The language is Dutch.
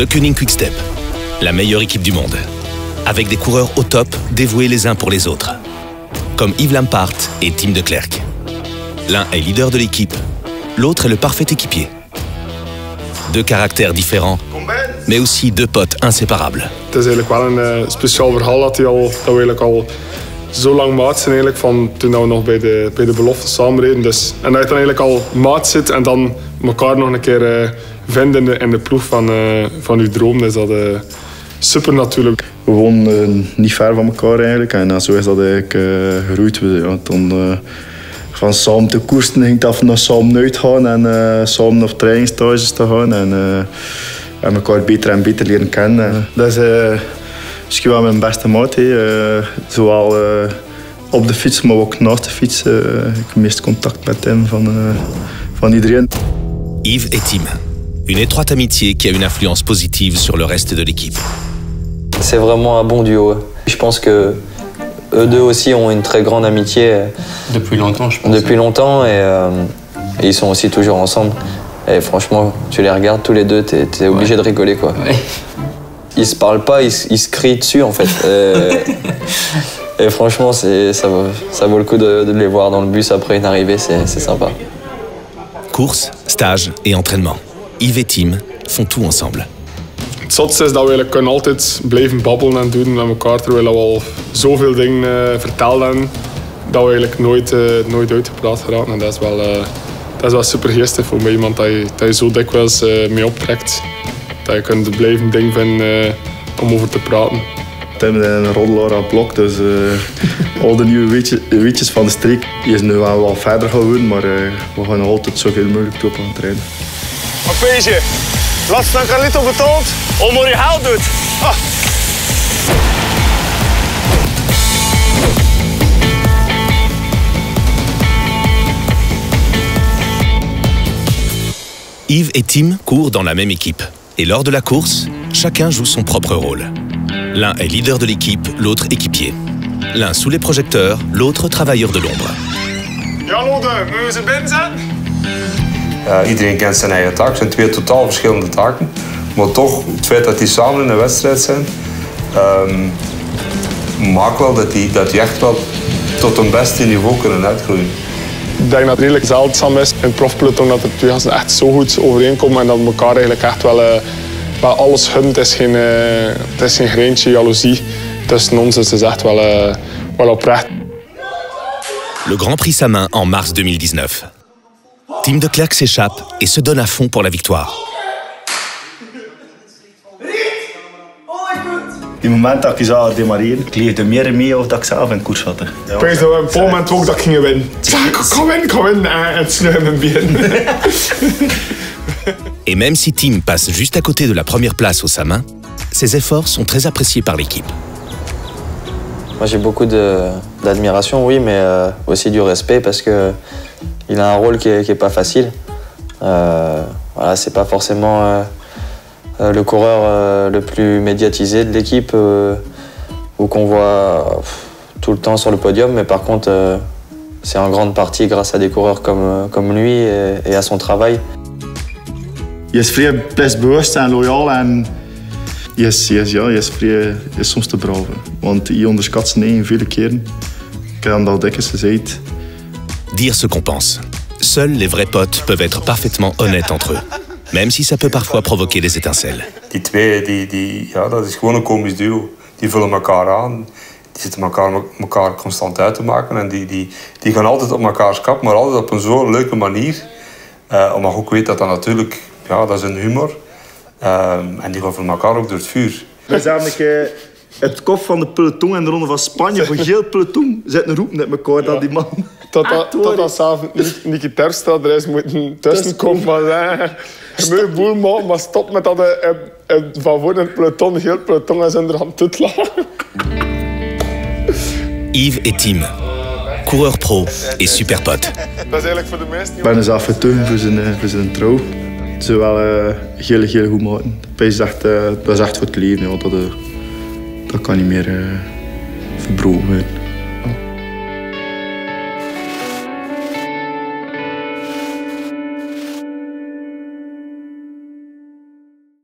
De Koning Quick-Step, la meilleure équipe du monde. Avec des coureurs au top, dévoués les uns pour les autres. Comme Yves Lampaert et Tim de Klerk. L'un est leader de l'équipe, l'autre est le parfait équipier. Deux caractères différents, mais aussi deux potes inséparables. Het is eigenlijk wel een speciaal verhaal dat we eigenlijk al zo lang maat zijn eigenlijk, van toen we nog bij de belofte samenreden. Dus, en dat je dan eigenlijk al maat zit en dan elkaar nog een keer vinden in de ploeg van je droom, is dat super natuurlijk. We woonden niet ver van elkaar eigenlijk en zo is dat eigenlijk gegroeid. Van samen te koersen ging het af naar samen uitgaan en samen op trainingsstages te gaan en elkaar beter en beter leren kennen. Dat is misschien wel mijn beste maat. Zowel op de fiets, maar ook naast de fiets. Ik heb het meeste contact met hem van iedereen. Yves et Tim. Une étroite amitié qui a une influence positive sur le reste de l'équipe. C'est vraiment un bon duo. Je pense que eux deux aussi ont une très grande amitié. Depuis longtemps, je pense. Depuis longtemps et ils sont aussi toujours ensemble. Et franchement, tu les regardes tous les deux, t'es obligé de rigoler quoi. Ouais. Ils se parlent pas, ils se crient dessus en fait. Et franchement, ça vaut le coup de les voir dans le bus après une arrivée, c'est sympa. Course, stage et entraînement. Yves et Tim font tout ensemble. Het zotste is dat we kunnen altijd blijven babbelen en doen met elkaar, terwijl we al zoveel dingen verteld hebben, dat we eigenlijk nooit uitgepraat geraken. En dat is wel super geestig voor mij, iemand dat je zo dikwijls mee optrekt. Dat je kunt blijven dingen vinden om over te praten. Tim is een roddelaar aan het blok, dus al de nieuwe weetjes van de streek. Die is nu wel wat verder gaan worden, maar we gaan altijd zoveel mogelijk toe op aan het trainen. Appeesje, laat staan Carlito betoond, om wat je haalt doet. Ah. Yves et Tim courent dans la même équipe. Et lors de la course, chacun joue son propre rôle. L'un est leader de l'équipe, l'autre équipier. L'un sous les projecteurs, l'autre travailleur de l'ombre. Ja, Lode, moeten we ze binnenzetten? Iedereen kent zijn eigen taak. Het zijn twee totaal verschillende taken. Maar toch, het feit dat die samen in een wedstrijd zijn, maakt wel dat die echt wel tot een beste niveau kunnen uitgroeien. Ik denk dat het redelijk zeldzaam is in het profpeloton dat de twee gasten echt zo goed overeenkomen en dat elkaar eigenlijk echt wel alles gunt. Het is geen greintje jaloezie tussen ons, dus het is echt wel oprecht. Le Grand Prix Samin en mars 2019. Tim de Klerk s'échappe et se donne à fond pour la victoire. Die moment dat ik zou demareren, ik leefde meer mee of dat ik zelf in koers zat. Ik weet dat we op een moment ook dat ik ging winnen. Kom in, en snel in mijn been. Et même si Tim passe juste à côté de la première place au Samin, ses efforts sont très appréciés par l'équipe. Moi j'ai beaucoup d'admiration, oui, mais aussi du respect parce que il a un rôle qui est pas facile. Voilà, c'est pas forcément le coureur le plus médiatisé de l'équipe ou qu'on voit tout le temps sur le podium, mais par contre c'est en grande partie grâce à des coureurs comme lui et à son travail. Je is vrij plichtsbewust en loyaal en je is soms te braaf. Want je onderschat zijn eigen vele keren. Ik heb dat dikwijls gezegd. Dire ce qu'on pense. Seuls les vrais potes peuvent être parfaitement honnêtes entre eux. Même si ça peut parfois provoquer des étincelles. Die twee, dat is gewoon een komisch duo. Die vullen elkaar aan. Die zitten elkaar constant uit te maken. En die gaan altijd op elkaars kap, maar altijd op een zo'n leuke manier. Omdat je ook weet dat dat natuurlijk, dat is een humor. En die gaan voor elkaar ook door het vuur. We zijn het kop van de peloton en de ronde van Spanje. Voor heel peloton zitten roepen met elkaar dat die man... Totdat zelf Nicky Terpstra er is moeten tussenkomen van zeggen... Je moet boel maken, maar stop met dat van voor het peloton, heel het peloton is in de hand te lachen. Yves et Tim, coureurs pro et super potes. Dat is eigenlijk voor de meesten... Ik ben zelf getuigen voor zijn trouw. Ze wel heel goed maken. Het was echt voor het leven. Ja. Dat kan niet meer verbroken worden.